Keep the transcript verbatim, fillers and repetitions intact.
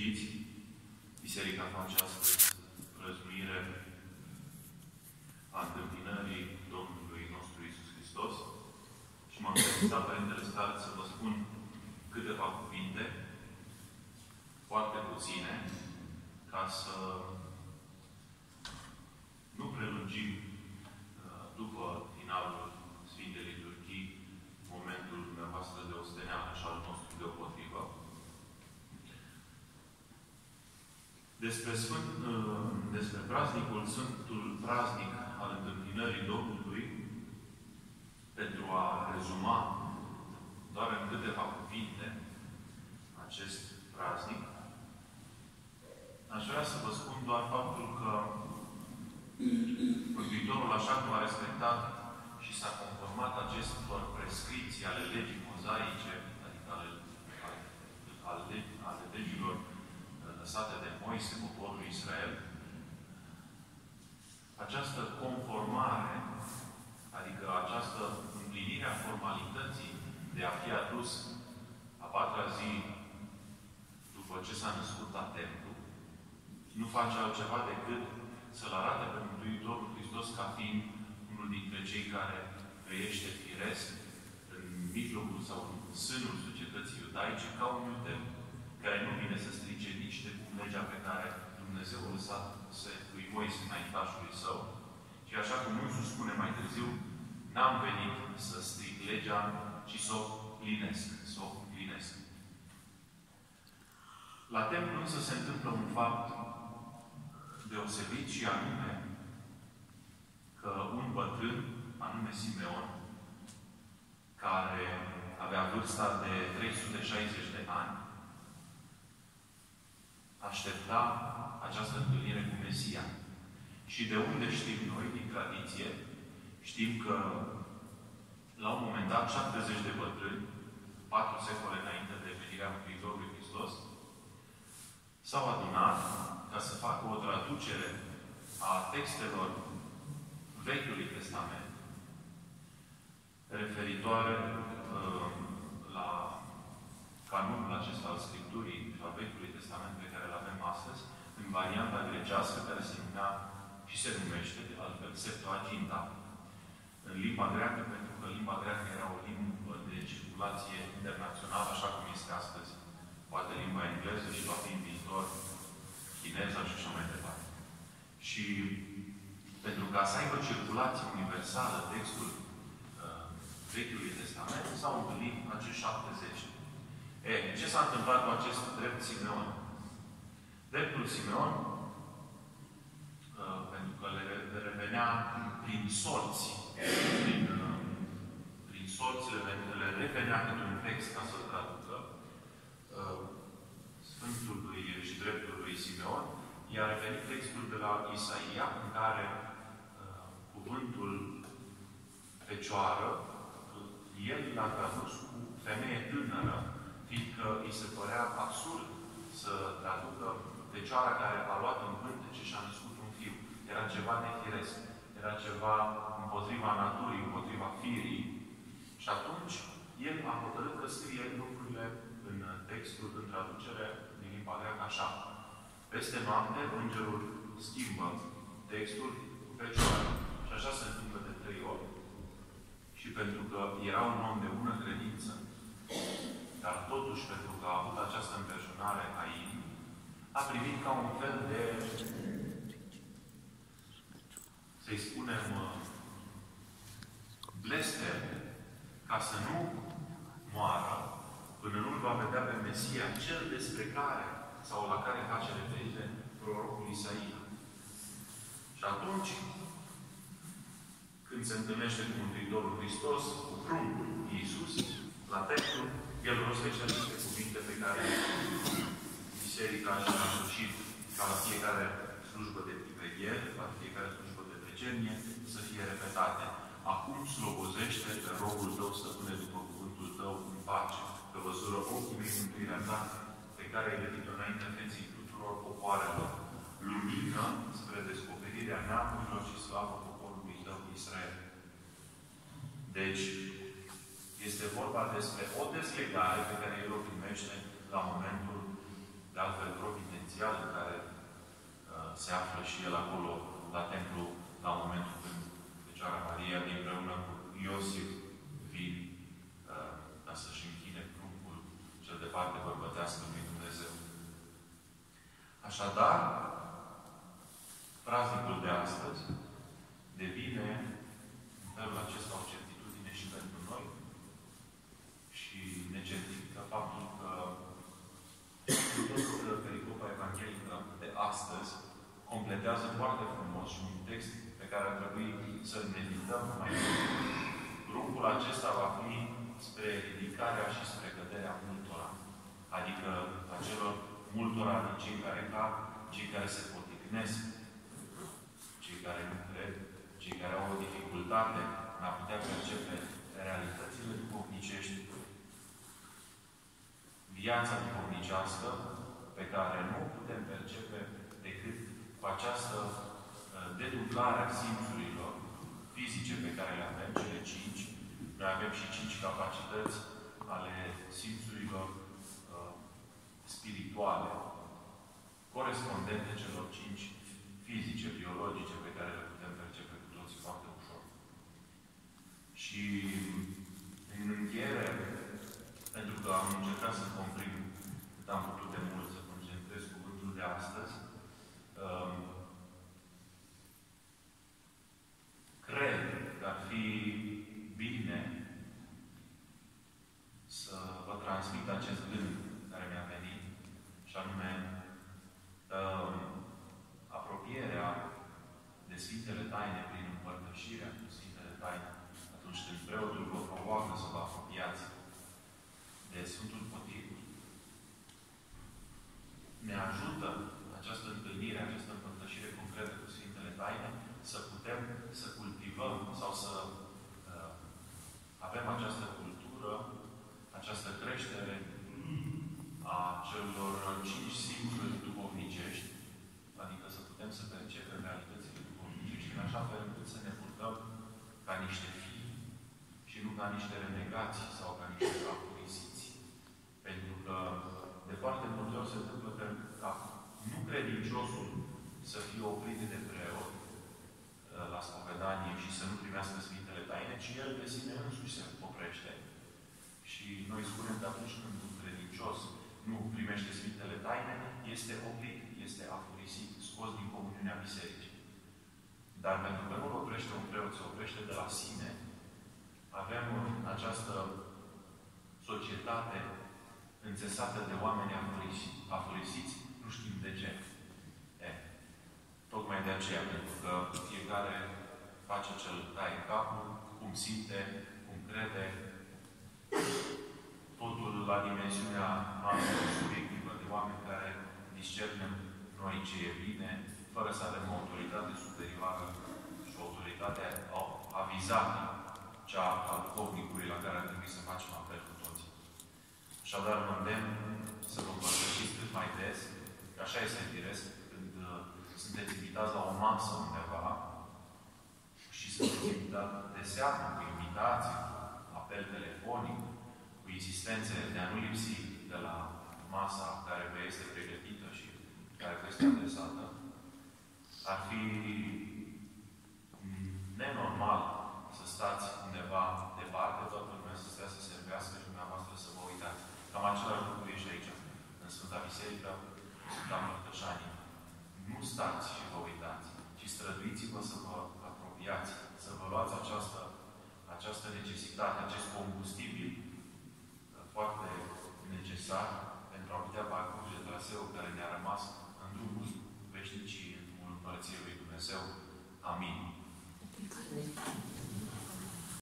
știți, Biserica face astăzi răznuire a întâmpinării Domnului nostru Iisus Hristos și m-am interesat Părintele Stare să vă spun câteva cuvinte, foarte puține, ca să nu prelungim după finalul Sfintei Liturghii momentul dumneavoastră de osteneală și al nostru deopotrivă. Despre, Sfânt, despre praznicul, Sfântul Praznic al întâmpinării Domnului, pentru a rezuma doar în câteva cuvinte acest praznic, aș vrea să vă spun doar faptul că Mântuitorul, așa cum a respectat și s-a conformat acestor prescripții ale legii mozaice, adică ale, ale, ale legilor lăsate de Moise, poporul Israel, această conformare, adică această împlinire a formalității de a fi adus a patra zi după ce s-a născut la templu, nu face altceva decât să-L arate pe Mântuitorul Hristos ca fiind unul dintre cei care trăiește firesc în mijlocul sau în sânul societății iudaice, ca un iudeu, care nu vine să strice nici de cum legea pe care Dumnezeu a lăsat lui Moise înaintașului său, și așa cum însuși spune mai târziu, n-am venit să stric legea, ci să o plinesc, să o plinesc. La templu însă se întâmplă un fapt deosebit și anume că un bătrân, anume Simeon, care avea vârsta de trei sute șaizeci de ani, aștepta această întâlnire cu Mesia. Și de unde știm noi, din tradiție, știm că la un moment dat, șaptezeci de bătrâni, patru secole înainte de venirea Mântuitorului Hristos, s-au adunat ca să facă o traducere a textelor Vechiului Testament, referitoare uh, la canonul acesta al Scripturii și al Vechiului Testament pe care îl avem astăzi, în varianta grecească, care se numea și se numește, de altfel, Septuaginta, în limba greacă, pentru că limba greacă era o limbă de circulație internațională, așa cum este astăzi, poate limba engleză și va fi în viitor chineza și așa mai departe. Și pentru ca să aibă circulație universală textul uh, Vechiului Testament, s-au întâlnit acești șaptezeci. E, ce s-a întâmplat cu acest drept Simeon? Dreptul Simeon, uh, pentru că le, le revenea prin sorți, prin, uh, prin sorți le, le revenea câte un text ca să-l traducă, uh, Sfântului și dreptul lui Simeon, i-a revenit textul de la Isaia, în care uh, cuvântul fecioară, el l-a tradus cu femeie tânără, fiindcă îi se părea absurd să traducă fecioara care a luat în pântece și a născut un fiu. Era ceva nefiresc. Era ceva împotriva naturii, împotriva firii. Și atunci, el a hotărât că scrie lucrurile în textul, în traducere din limba greacă așa. Peste noapte, îngerul schimbă textul cu fecioară. Și așa se întâmplă de trei ori. Și pentru că era un om de bună credință, dar totuși, pentru că a avut această împrejurare a inimii, a primit ca un fel de, să-i spunem, blester, ca să nu moară, până nu va vedea pe Mesia, cel despre care, sau la care face referire prorocul Isaia. Și atunci, când se întâlnește cu Mântuitorul Hristos, cu pruncul Iisus, la templu, el rostește aceste cuvinte pe care Biserica și-a însușit ca la fiecare slujbă de priveghere, la fiecare slujbă de vecenie, să fie repetate. Acum slobozește pe robul tău, stăpâne, după cuvântul tău, în pace, că văzură ochii mei mântuirea ta, pe care ai vedit-o înainte feții tuturor popoarelor, lumină spre descoperirea neamurilor și slavă poporului tău, Israel. Deci, este vorba despre o deslegare pe care El o primește la momentul de altfel providențial, în care uh, se află și el acolo, la templu, la momentul când Fecioara Maria, împreună cu Iosif, vin uh, ca să-și închine trupul cel de parte bărbătească lui Dumnezeu. Așadar, praznicul de astăzi devine în felul acesta o certitudine și pentru noi și ne certifică faptul că tot pericopa evanghelică de astăzi completează foarte frumos și un text pe care ar trebui să-l medităm mai mult. Grupul acesta va fi spre ridicarea și spre căderea multora. Adică acelor multora din cei care cad, cei care se poticnesc, cei care nu cred, cei care au o dificultate în a putea percepe realitățile duhovnicești, viața duhovnicească, pe care nu o putem percepe decât cu această dedublare a simțurilor fizice pe care le avem, cele cinci. Noi avem și cinci capacități ale simțurilor uh, spirituale, corespondente celor cinci fizice, biologice, pe care le putem percepe cu toții foarte ușor. Și în încheiere, pentru că am încercat să comprim cât am putut de mult, să concentrez cuvântul de astăzi, um, cred că ar fi bine să vă transmit acest gând care mi-a venit, și anume um, apropierea de Sfintele Taine prin împărtășirea cu Sfintele Taine, atunci când preotul vă provoacă să vă apropiați de Sfântul Potir, ne ajută această întâlnire, această împărtășire concretă cu Sfintele Taine, să putem să cultivăm sau să uh, avem această cultură, această creștere a celor cinci simțuri duhovnicești, adică să putem să percepem realitățile duhovnicești în așa fel încât să ne purtăm ca niște fii și nu ca niște renegați sau ca niște apolisiți. Pentru că de foarte multe ori se întâmplă că ca nu credinciosul să fie oprit de preot la spovedanie și să nu primească Sfintele Taine, ci el de sine însuși se oprește. Și noi spunem că atunci când un credincios nu primește Sfintele Taine, este oprit, este afurisit, scos din comuniunea bisericii. Dar pentru că nu-l oprește un preot, se oprește de la sine, avem această societate înțesată de oameni afurisiți, nu știm de ce. E, tocmai de aceea, pentru că fiecare face ce îl taie capul, cum simte, cum crede, totul la dimensiunea noastră subiectivă de oameni care discernem noi ce e bine, fără să avem o autoritate superioară și o autoritate avizată, cea a duhovnicului la care ar trebui să facem apel cu toții. Așadar, mă îndemn să vă împărtășiți cât mai des, că așa este firesc, când uh, sunteți invitați la o masă undeva și sunteți invitați de seamă, cu invitații, cu apel telefonic, cu insistențe de a nu lipsi de la masa care vă este pregătită și care vă este adresată, ar fi nenormal să stați undeva departe, toată lumea să stea să servească și dumneavoastră să vă uitați. Cam același lucru e și aici, în Sfânta Biserică, Sfânta Mărtășanii. Nu stați și vă uitați, ci străduiți-vă să vă apropiați, să vă luați această, această necesitate, acest combustibil